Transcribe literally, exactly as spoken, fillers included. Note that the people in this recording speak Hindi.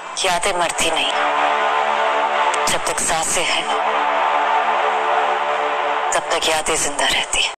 यादें मरती नहीं, जब तक सांसें हैं तब तक यादें जिंदा रहती है।